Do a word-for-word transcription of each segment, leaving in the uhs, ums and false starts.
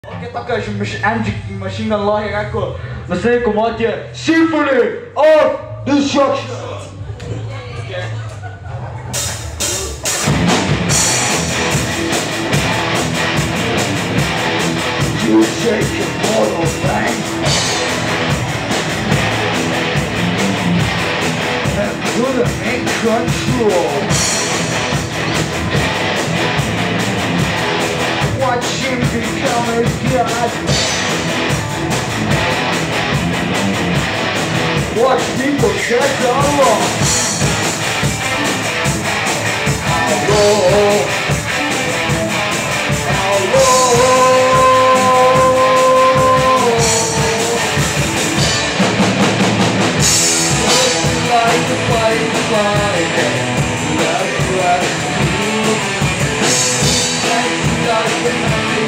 Ok, toca Magic Machine Gun Law ecco la serie comodia Symphony of Destruction. Okay. You take your mortal thing and put them in control. Watch him become a god. Watch people get along. Hello. Hello. Like the fight, fight, that's right. Like the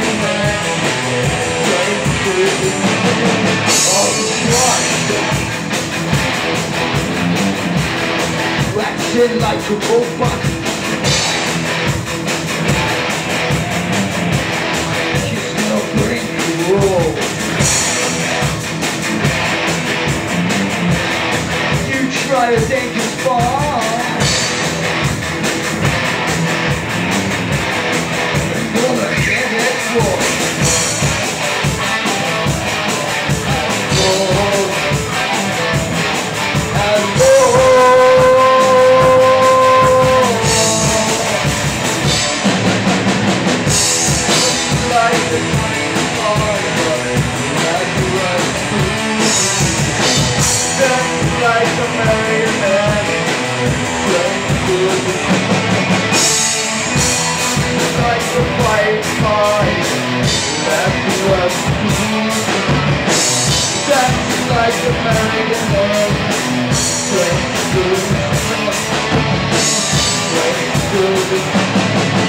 Ratchet like a robot. She's gonna bring you roll. You try a dangerous fall. You're gonna get it for. Like a marionette, like a fight, fight, that's what that's like a marionette, playing good, playing good.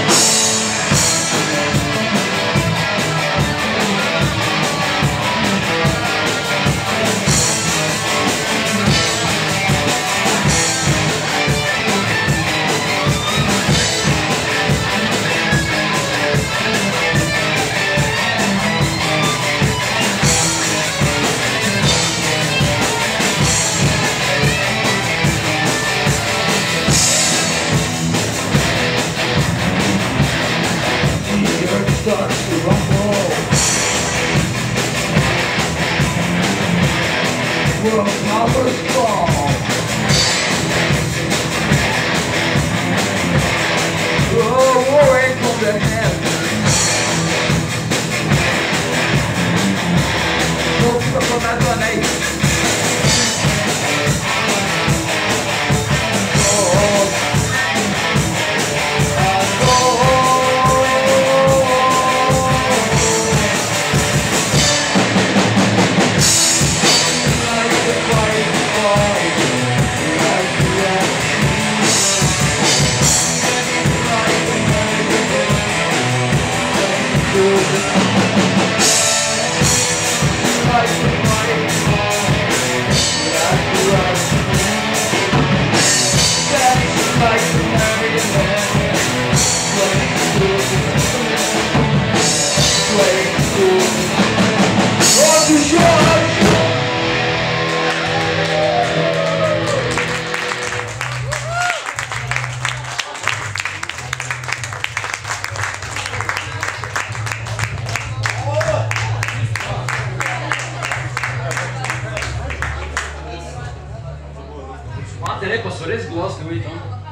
Starts to rumble. World powers fall. Oh, war ain't come to hand. No stuff on that one, eh? Oh, Mater, posso res glasno, vidite?